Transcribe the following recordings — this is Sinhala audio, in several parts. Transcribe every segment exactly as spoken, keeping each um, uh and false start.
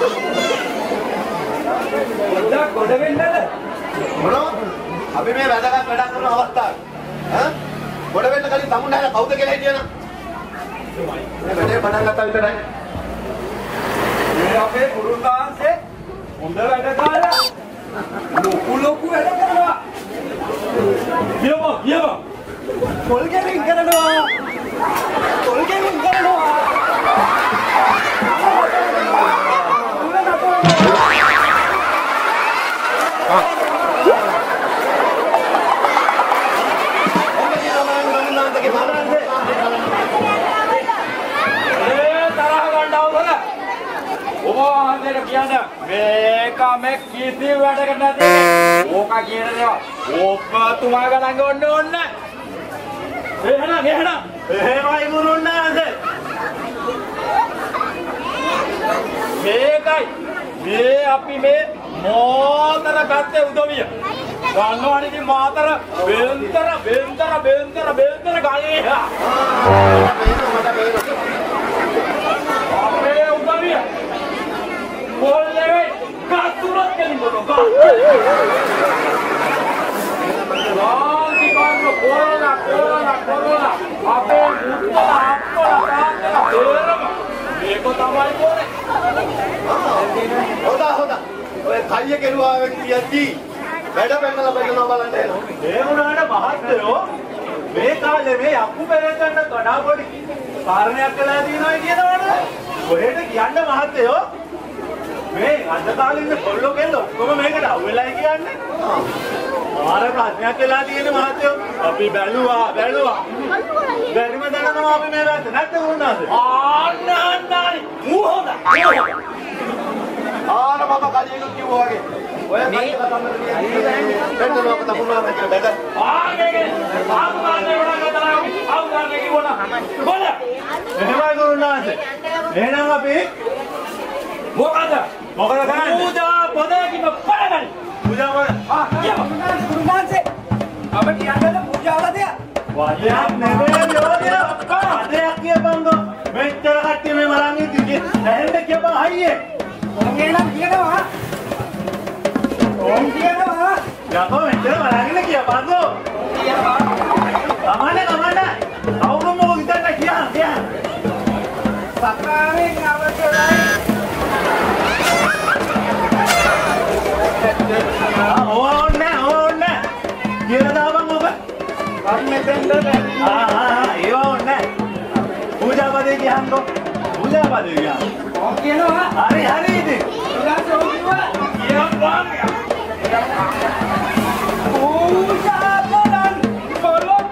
Udah, udah bener. Bro, අපි මේ වැඩගත් වැඩක් කරන අවස්ථාවේ ඈ ගොඩ වෙන්න කලින් තමුන් හැල කවුද කියලා හිටියනම් මේ වැඩේ පටන් ගත්තා විතරයි. මේ අපේ කුරුල්ලාන්සේ හොඳ වැඩකාරයා. ලොකු ලොකු වැඩ කරනවා. කියමු කියමු. පොල් ගෙලින් කරනවා. පොල් ගෙලින් කරනවා. මේක මේ කීති වැඩ කරන්න නැති. ඕක කියන දේවා. ඔබතුමා ගණන් ගන්න ඕනේ. එහෙනම් එහෙනම් එහෙමයි ගුරුන්නාන්ද. මේකයි මේ අපි මේ මොතර පැත්තේ උදවිය. ගන්නවනේ ඉතින් මාතර වෙන්තර වෙන්තර වෙන්තර වෙන්තර ගානේ. අපේ උදවිය बोलने कातुरत के लिए बोलो का लाल दीवार में कोरोना कोरोना कोरोना आपे मुट्ठा आपको लगा तेरम देखो तमारी बोले होता होता ඔය කයිය කෙරුවා කියද්දි වැඩ පෙන්නලා බලනවා බලන්න එනවා. ඒ වුණාට මහත්තයෝ මේ කාලේ මේ අක්කු පෙරකන්න කඩා පොඩි කාරණයක් කළා දිනනවා කියනවනේ. කොහෙද කියන්න මහත්තයෝ? මේ අද කාලේ ඉන්න කොල්ලෝ කෙල්ලෝ කොහොම මේකට අවුලයි කියන්නේ? ආර ප්‍රශ්නයක් වෙලා තියෙන මහත්තයෝ අපි බැලුවා බැලුවා. බැරිම දැනනවා අපි මේ වැද්ද නැත්නම් වුණාද? ආන්න ආන්නයි මූහොද. ආන මම කලින් කිව්වා වගේ. ඔය කයිය කතන්දර කියන්නේ දෙන්නම තමුනා කියලා බැද. ආන්නේ ආත්මානේ වුණා කතාව අවුගානේ කිව්වනා. කොහෙද? එහෙමයි ගුරුනාථ. එහෙනම් අපි මොකද? මොකද කරන්නේ? පූජා පොදේකින් පරගන්න. පූජා වල ආ ගුරුනාථ ගුරුනාථේ අපේ කියන්නේ පූජාවලද? වාදයක් නෙමෙයි යෝධය. අදයක් කියපන්කො. මෙච්චර කට්ටිය මේ මරන් ඉන්නේ. දැනෙන්න කියපන් අයියේ. ඔන්නේ නම් කියනවා. ඕම් කියනවා. යකෝ මෙච්චර මරගෙන කියපන්කො. කියපන්. කමන්න කමන්න. අවුරුම මොකද හිතන්න කියන්න කියන්න. සක්කාවෙන් අවශ්‍යයි. ඕන්නේ ඕන්නේ කියලා දාපන් ඔබ. අම්මෙන් දෙන්න ආ ආ ඒව ඕන්නේ. පූජාපදේ කියහන්කො. පූජාපදේ කියන්න. ඕක කියනවා. හරි හරි ඉතින්. ඊළඟට ඕක කිව්වා. කියපන්. පූජාපදන් කොලොත්.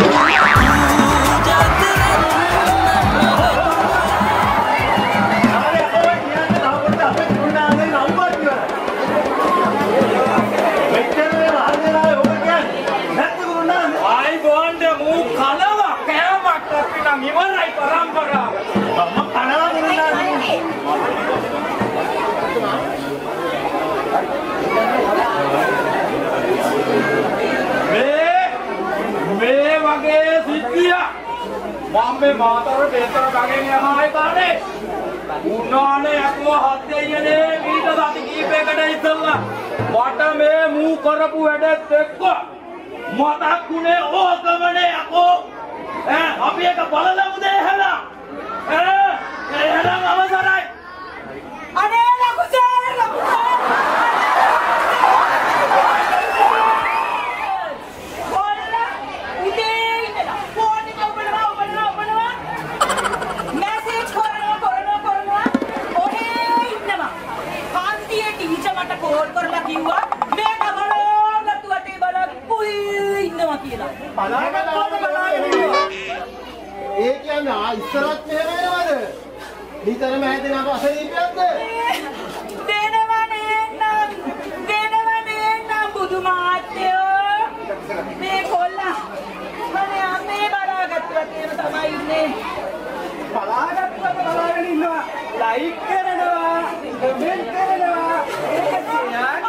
ඉවරයි පරම්පරාව. මම කනවා ගුරුනාථ. මේ මේ වගේ සිද්ධිය මම මේ මාතර දෙතර ගගෙන යනවායි කානේ. උනානේ යකෝ හත් දෙයනේ ඊට සති කීපයකට ඉස්සෙල්ලා මට මේ මූ කරපු වැඩත් එක්ක මතක්ුනේ ඕකමනේ යකෝ. ඈ අපි එක බලලමුද එහෙලා ඈ එහෙනම් අවසරයි අනේ ලකුසාර ලකුසාර ඔන්න උදේ ඉඳලා ෆෝන් එක ඔබනවා ඔබනවා ඔබනවා මැසේජ් කරනවා කරනවා කරනවා ඔහේ ඉන්නවා කාන්තියේ ටීචර් මට කෝල් කරලා කිව්වා මේ ගමනකට වටේ බලන් කුයි ඉන්නවා කියලා බලාගෙන බලාගෙන ඒ කියන්නේ ආ ඉස්සරත් මෙහෙම වෙනවද? නිතරම හැදෙන අප අසනීපයක්ද? දෙනවා නේනම් දෙනවා නේනම් බුදු මාත්‍යෝ මේ කොල්ලා මනේ අම්මේ බලාගත්තුවා කියන තමයි ඉන්නේ. බලාගත්තුවා බලාගෙන ඉන්නවා. ලයික් කරනවා, කමෙන්ට් කරනවා. ඒක තියන්නේ.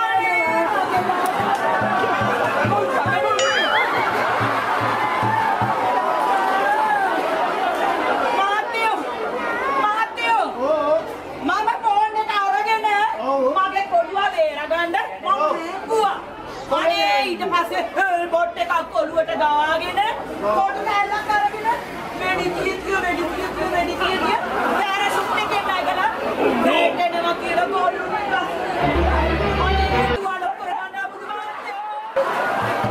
පස්සේ හල් බොට් එකක් ඔළුවට ගාගෙන කොට නැල්ලක් අරගෙන වෙඩි තියතිය වෙඩි තියතිය වෙඩි තියතිය පැරෂුට් එකේ නැගලා බ්‍රේක් එනවා කියලා ගෝලුනේ අනේ තුවාල කරගන්න බුදුමාත්මයා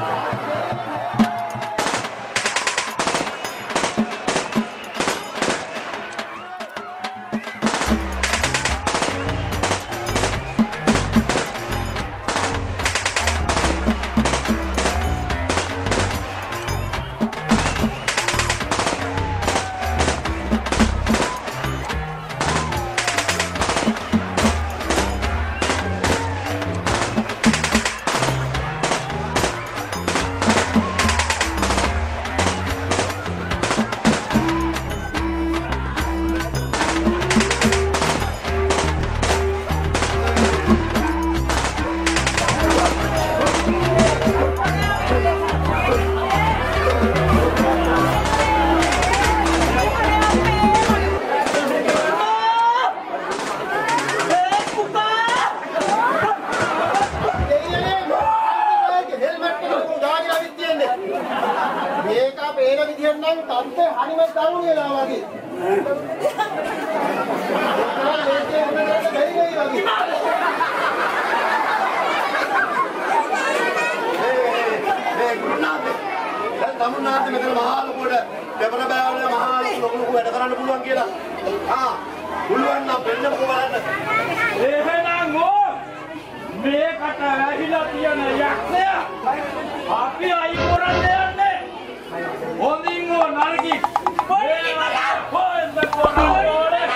තමුන්නාත් මෙතන මහා ලොකුවට දෙපළ බෑවල මහා ලොකු ලොකු වැඩ කරන්න පුළුවන් කියලා. ආ පුළුවන් නම් වෙන්නකෝ බලන්න. එහෙනම් ඕ මේකට වැහිලා තියෙන යක්ෂයා අපි අයි කරන්නේ යන්නේ. හොඳින් ඕ නරකි. පොඩි මලා පොඩ්ඩ පොඩ්ඩ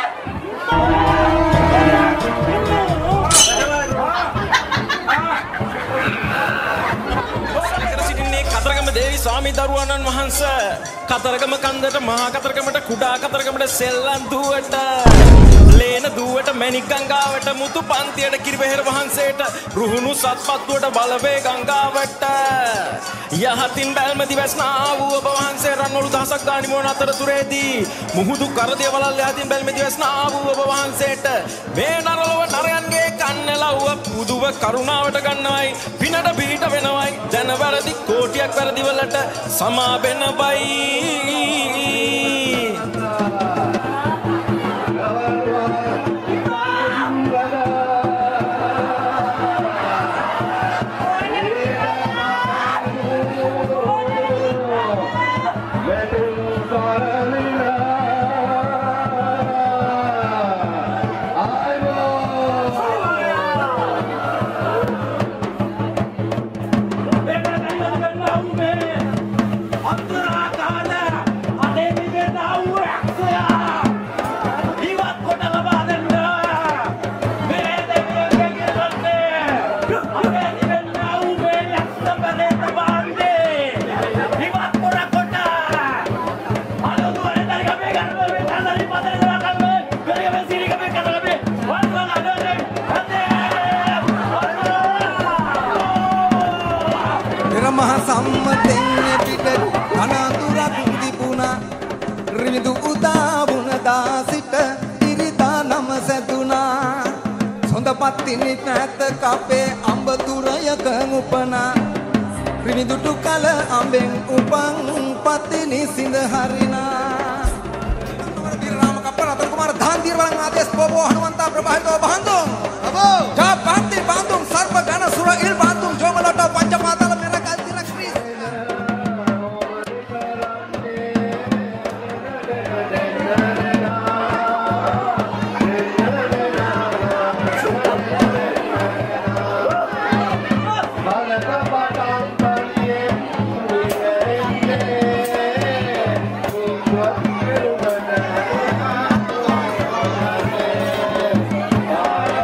කතරගම දේවි ස්වාමී දරුවන්න් වහන්සේ කතරගම කන්දට මහා කතරගමට කුඩා කතරගමට සෙල්ලම් දුවට ලේන දුවට මණික් ගංගාවට මුතු පන්තියට කිරිවෙහෙර වහන්සේට රුහුණු සත්පත්තුවට බලවේ ගංගාවට යහතින් බැල්මදි වැස්නා වූ ඔබ වහන්සේ රන්වලු දහසක් ගානි මොන අතරතුරේදී මුහුදු කරදිය වලල් යහතින් බැල්මදි වැස්නා වූ ඔබ වහන්සේට මේ නරලොව නරයන්ගේ කන්නලව්ව පුදුව කරුණාවට ගන්නවයි පිනට පිට වෙනවයි දැන වැරදි කෝටියක් වැරදි වලට සමා වෙනවයි පත්තිනි නැත කපේ අඹ තුරයක උපනා රිමිදුටු කල අඹෙන් උපන් පත්තිනි සිඳ හරිනා वीरराम कप्पर रतन कुमार धान दीर वाला आदेश बोबो हनुमंता प्रभातो बांधो अबो जा पांति बांधुम सर्व गण सुर इल बांधुम जोमलटो पंचपाताल मेरा कांति लक्ष्मी Bye.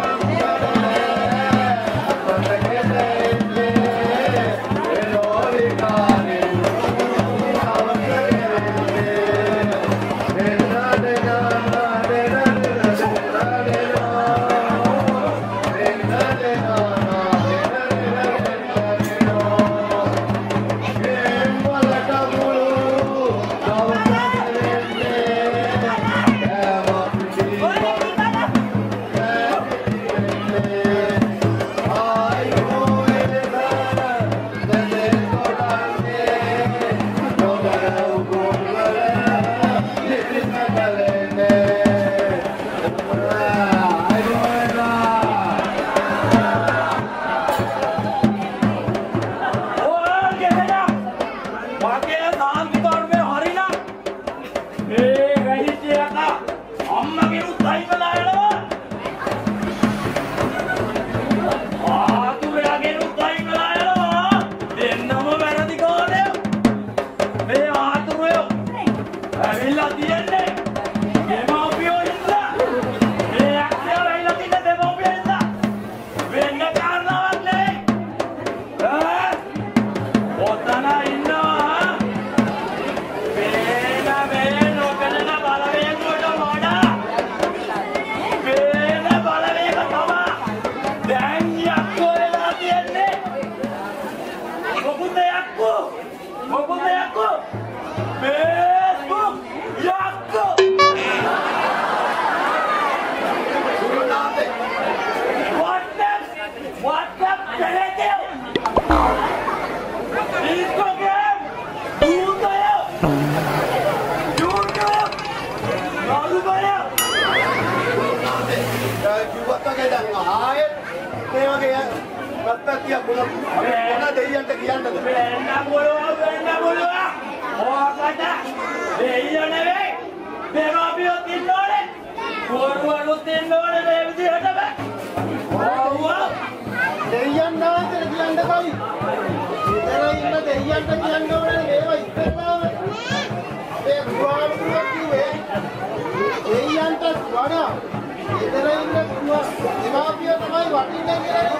කිව්වත් වගේ දැන් ආයෙත් මේ වගේ රත්ත්‍තිය මොන මොන දෙයියන්ට කියන්නද? වෙන්න පුළුවන් වෙන්න පුළුවන්. ඕකට දෙයියෝ නෙවෙයි. දෙමාපියෝ ඉන්නෝනේ. කෝරුවලුත් ඉන්නෝනේ මේ විදිහට බෑ. ඔව්. දෙයියන් නාන්තර කියන්න බයි. ඉතල ඉන්න දෙයියන්ට කියන්න ඕනේ මේවා ඉස්සරලාම. ඒ ගුවාමුදුරුවෝ කිව්වේ දෙයියන්ට වඩා ඉතල ඉන්න දෙමාපියෝ තමයි වටින්නේ කියලා.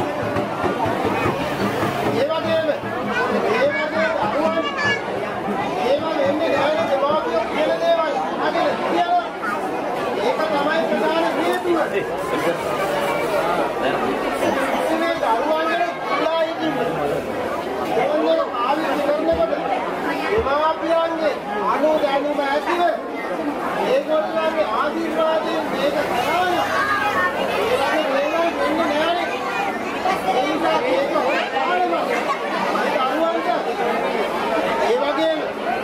ඒ වගේම ඒ වගේ අරුවන් ඒවා එන්නේ නැහැ දෙමාපියෝ කියන දේවල් අහගෙන කියලා. ඒක තමයි ප්‍රධාන හේතුව. මේ දරුවන්ගේ ලා ඉන්නේ. ඒවල ආවිත් කරනකොට දෙමාපියන්ගේ අනුදැනුම ඇතිව ඒගොල්ලන්ගේ ආශිර්වාදයෙන් මේක කරනවා. ඒ වගේ දේවල් වෙන්නේ නැහැ. ඒක ඒක හොයාගන්න. ඒ දරුවන්ට ඒ වගේම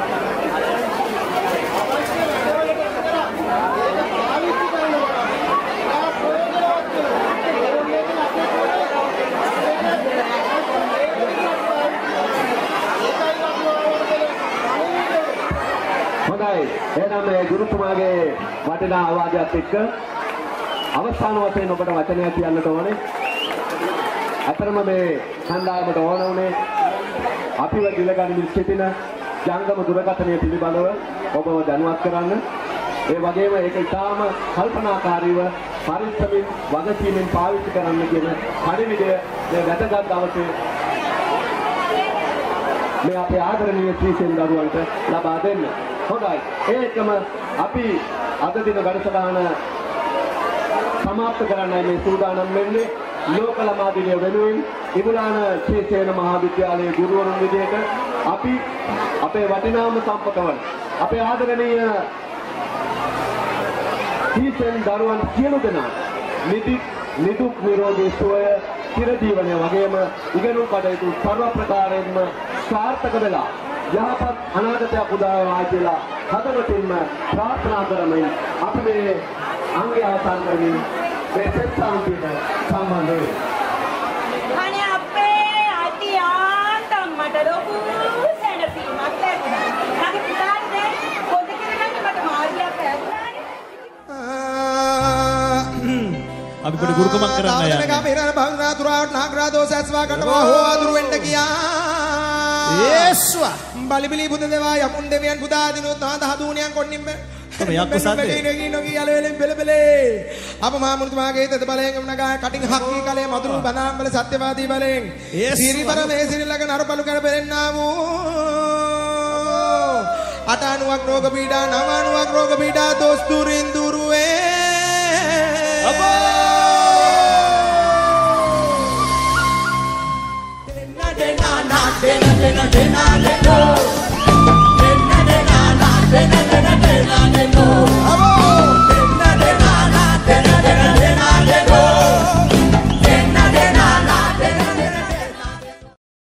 අවශ්‍ය වැඩවලට කරා ඒක පාවිච්චි කරනවා. ඒක ප්‍රයෝජනවත් හොඳයි. එහෙනම් මේ ගුරුතුමාගේ වටිනා අවවාදයක් එක්ක අවසාන වශයෙන් ඔබට වචනයක් කියන්නට ඕනේ. අතරම මේ හන්දාමට ඕන උනේ අපිව දිලගනිමින් සිටින ජංගම දුරකථනය පිළිබඳව ඔබව දැනුවත් කරන්න. ඒ වගේම ඒක ඉතාම කල්පනාකාරීව පරිස්සමින් වගකීමෙන් පාවිච්චි කරන්න කියන පරිවිඩය මේ වැදගත් දවසේ මේ අපේ ආදරණීය ශ්‍රීසෙන් දරුවන්ට ලබා දෙන්න. හොඳයි. ඒකම අපි අද දින වැඩසටහන සමාප්ත කරන්නයි මේ සූදානම් වෙන්නේ. ලෝක ළමා දිනය වෙනුවෙන් ඉබුලාන ශ්‍රීසේන මහාවිද්‍යාලයේ ගුරුවරුන් විදිහට අපි අපේ වටිනාම සම්පතවල අපේ ආදරණීය ශ්‍රීසෙන් දරුවන් සියලු දෙනා නිදි නිදුක් නිරෝගී සුවය චිර ජීවනය වගේම ඉගෙනුම් කටයුතු සර්ව ප්‍රකාරයෙන්ම සාර්ථක වෙලා යහපත් අනාගතයක් උදා වේවා කියලා හදවතින්ම ප්‍රාර්ථනා කරමින් අපි මේ අංගය අවසන් කරමින් මේ සත්සංගීත සම්බන්ධ වෙයි. අනේ අපේ අයිතියන්ට මට ලොකු සැනසීමක් ලැබුණා. නැගි පුතාට දැන් පොඩි කෙනෙක් මට මාර්ගයක් ලැබුණානේ. අපි පොඩි ගුරුකමක් කරන්න යන්නේ. තාවතන ගාමිරන භංගනා තුරාවට නාගරා දෝසස්වා කටවා හෝ අඳුරු වෙන්න ගියා. යේසුවා බලිබිලි බුදු දෙවා යමුන් දෙවියන් පුදා දිනොත් නාද හදුණියන් කොන්නින් බෑ. තම යක්කු සද්දේ. නගී නගී යලෙලෙන් බෙලබෙලේ. අප මා මුතුමාගේ තද බලයෙන් නගා කටින් හක්කී කලේ මధుරු බනාම්බල සත්‍යවාදී බලයෙන්. සිරිපර මේ සිරිලක නරපලු කර පෙරෙන්නා වූ. අටානුවක් රෝග පීඩා නවානුවක් රෝග පීඩා දොස් දුරින් දුරුවේ. අපෝ